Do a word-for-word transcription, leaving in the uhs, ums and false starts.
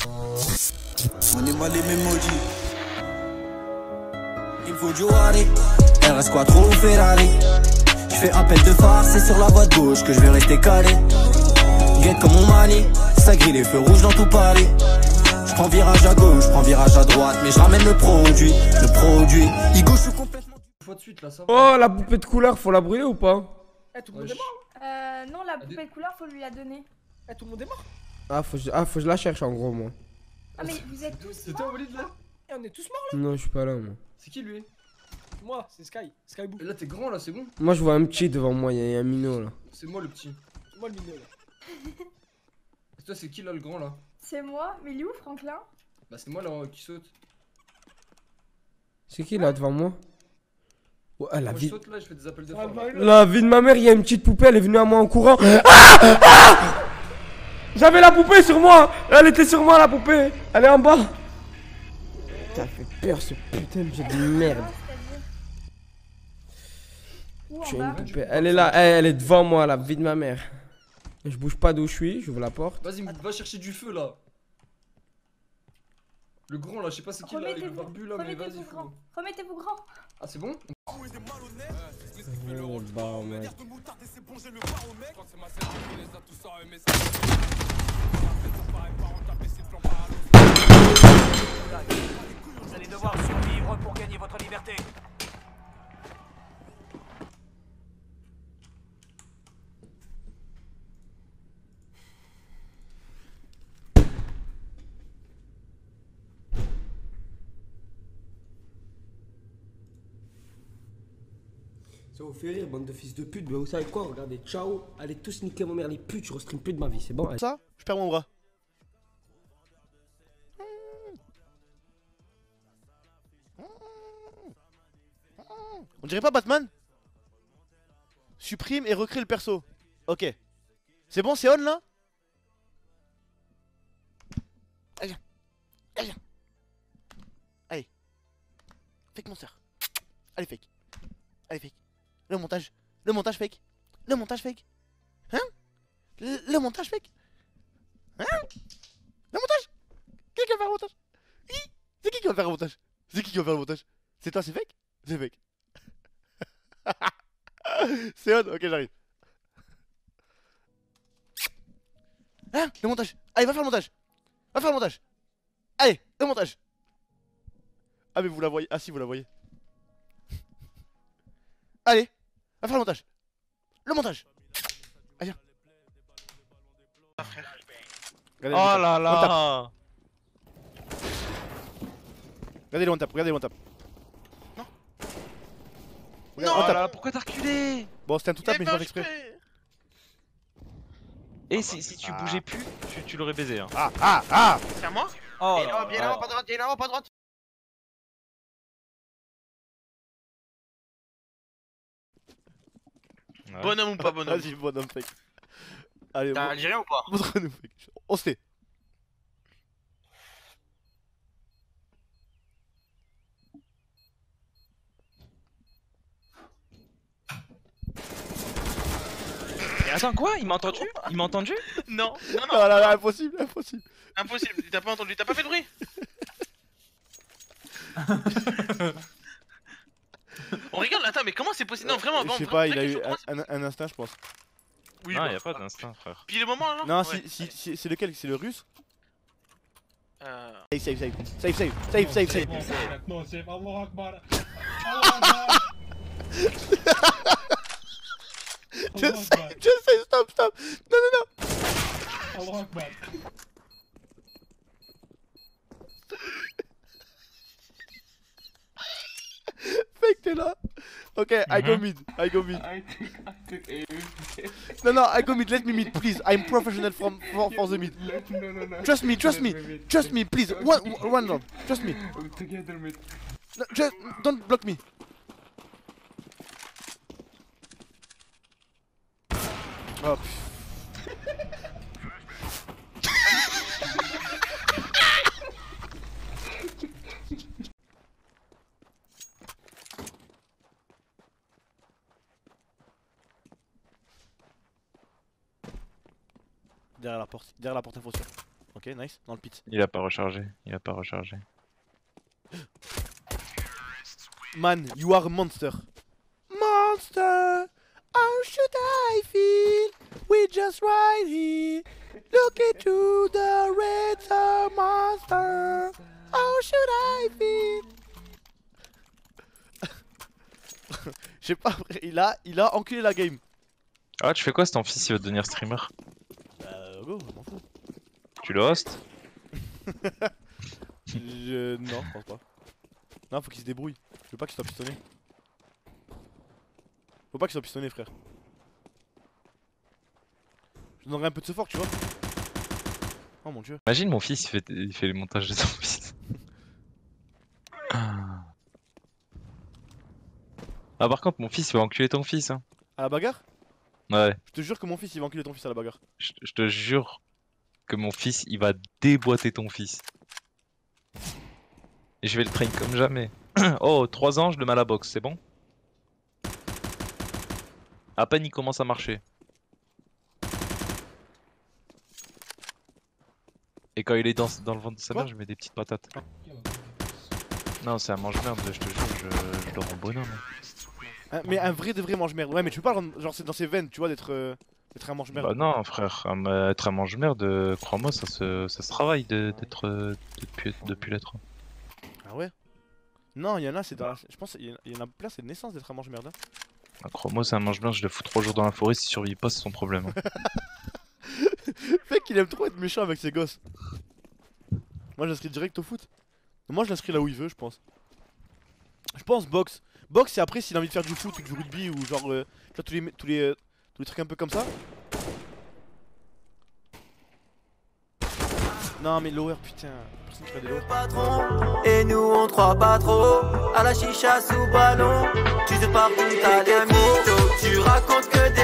On est mal les mêmes maudits. Il faut du Wari. R S Quattro ou Ferrari. Je fais appel de phare, c'est sur la voie de gauche que je vais rester calé. Guette comme mon Mali, ça grille les feux rouges dans tout Paris. Je prends virage à gauche, je prends virage à droite, mais je ramène le produit, le produit. Il gauche complètement. Fois de suite là, ça. Oh, la poupée de couleur, faut la brûler ou pas? Eh, tout le monde est mort. Euh, non, la poupée de couleur, faut lui la donner. Eh, tout le monde est mort. Ah, faut que je, ah, faut que je la cherche en gros, moi. Ah, mais vous êtes tous C'était morts. au bolide là? Eh, on est tous morts là. Non, je suis pas là, moi. C'est qui lui? Moi, c'est Sky. Sky Boo. Et là, t'es grand là, c'est bon? Moi, je vois un petit devant moi, il y a un minot là. C'est moi le petit. C'est moi le minot là. Et toi, c'est qui là le grand là? C'est moi, mais il est où, Franklin? Bah, c'est moi là qui saute. C'est qui là devant moi? Ouais, la Moi, je vie. saute là, je fais des appels de Ah, phare. bah, là. La vie de ma mère, il y a une petite poupée, elle est venue à moi en courant. Ah, ah, j'avais la poupée sur moi. Elle était sur moi, la poupée. Elle est en bas. T'as fait peur ce putain de jeu de merde. Où en Tu as bas? une poupée. Elle est là, elle, elle est devant moi, la vie de ma mère. Je bouge pas d'où je suis, j'ouvre la porte. Vas-y, va chercher du feu là. Le grand là, je sais pas c'est qui là, le Remettez-vous, barbu là, mais vas-y, remettez-vous faut. grand. Remettez-vous grand. Ah, c'est bon? Oh, bah, mec. Vous allez devoir survivre pour gagner votre liberté. Ça vous fait rire, bande de fils de pute, mais vous savez quoi? Regardez, ciao, allez tous niquer mon mère, les putes, je restream plus de ma vie, c'est bon? Allez. Ça, je perds mon bras. On dirait pas Batman? Supprime et recrée le perso. Ok. C'est bon, c'est on là? Allez, allez, allez. Fake monster. Allez, fake. Allez, fake. Le montage. Le montage fake. Le montage fake. Hein? Le, le montage fake. Hein? Le montage. Qui va faire le montage? Hi. C'est qui qui va faire le montage? C'est qui qui va faire le montage? C'est toi, c'est fake? C'est fake. C'est on, ok, j'arrive. Hein? Le montage. Allez, va faire le montage. Va faire le montage. Allez, le montage. Ah, mais vous la voyez. Ah, si, vous la voyez. Allez, va faire le montage. Le montage. Allez, viens. Ah, frère. Regardez, Oh là là. Regardez le one tap, regardez le one tap. Non. Regarde, Non, one tap. là, pourquoi t'as reculé? Bon, c'était un tout tap, mais j'ai pas fait exprès. Et si, si tu Ah. bougeais plus, tu, tu l'aurais baisé. Hein. Ah, ah, ah. C'est à moi? Oh Et là, bien là, pas droite, bien là, pas droite. Ouais. Bonhomme ou pas bonhomme? Vas-y, bonhomme fake. Allez, T'es bon- algérien ou pas? montre-nous fake. On se tait. Mais attends, quoi? Il m'a entendu? Il m'a entendu? Non, non, non, Ah là là, impossible, impossible. impossible. T'as pas entendu, t'as pas fait de bruit? On rigole, attends, mais comment c'est possible? Non, vraiment, Je bon, sais vraiment, pas, il a vraie eu question, un, comment c'est- un- un instinct, je pense. Oui, Non, bah, y'a pas d'instinct, frère. Puis le moment là? Non, Ouais. si, si, si- c'est lequel? C'est le russe? Euh... Save, save, save. Save, save, save, save, save. Non, c'est Allah Akbar. Allah Akbar. Je sais, je sais, stop, stop. Non, non, non. Allah Akbar. Fake, t'es là. Ok, I go Mhm. mid, I go mid. I took, I took aim. No, no, I go mid, let me mid, please. I'm professional from, for, for the mid. Let- No, no, no. Trust me, trust Let me, meet. trust me, please. One, one round, trust me. Together mid. No, just, don't block me. Oh, pff. Derrière la porte, derrière la porte info sûr. Ok, nice. Dans le pit. Il a pas rechargé. Il a pas rechargé. Man, you are a monster. Monster. How should I feel? We just right here. Look into the red star monster. How should I feel? Je sais pas, frère, il a, il a enculé la game. Ah, tu fais quoi si ton fils il veut devenir streamer? Euh, go, je m'en fous. Tu le hostes? Je... Non, je pense pas. Non, faut qu'il se débrouille. Je veux pas qu'il soit pistonné. Faut pas qu'il soit pistonné, frère. Je donnerai un peu de support, tu vois. Oh mon dieu. Imagine mon fils il fait, il fait les montages de ton fils. Ah, par contre, mon fils il va enculer ton fils. Hein. À la bagarre? Ouais, Je te jure que mon fils il va enculer ton fils à la bagarre. je, je te jure que mon fils il va déboîter ton fils. Et je vais le train comme jamais. Oh, trois ans, je le mets à la boxe, c'est bon? À peine il commence à marcher. Et quand il est dans, dans le ventre de sa mère, je mets des petites patates. Non, c'est un mange-merde, je te jure, je, je le rends bonhomme. Un- mais un vrai de vrai mange-merde. Ouais, mais tu peux pas le rendre. Genre, c'est dans ses veines, tu vois, d'être euh, d'être un mange-merde. Bah non, frère, un- euh, être un mange-merde, euh, crois-moi, ça se, ça se travaille de- d'être euh, depuis, depuis l'être. Ah ouais? Non, il y en a, c'est dans la... Je pense qu'il y en a- il y en a plein, c'est de naissance d'être un mange-merde. hein. Ah, crois-moi, c'est un mange-merde, je le fous trois jours dans la forêt, s'il survit pas, c'est son problème. hein. Mec, il aime trop être méchant avec ses gosses. Moi, je l'inscris direct au foot. Moi, je l'inscris là où il veut, je pense. Je pense boxe. Boxe, c'est après s'il a envie de faire du foot ou du rugby ou genre. Euh, tu vois, tous les, tous, les, euh, tous les trucs un peu comme ça. Non, mais lower, putain. Personne qui fait des lower. Patron, et nous on te croit pas trop. À la chicha sous ballon, tu te partout, t'as des mythos. Tu racontes que des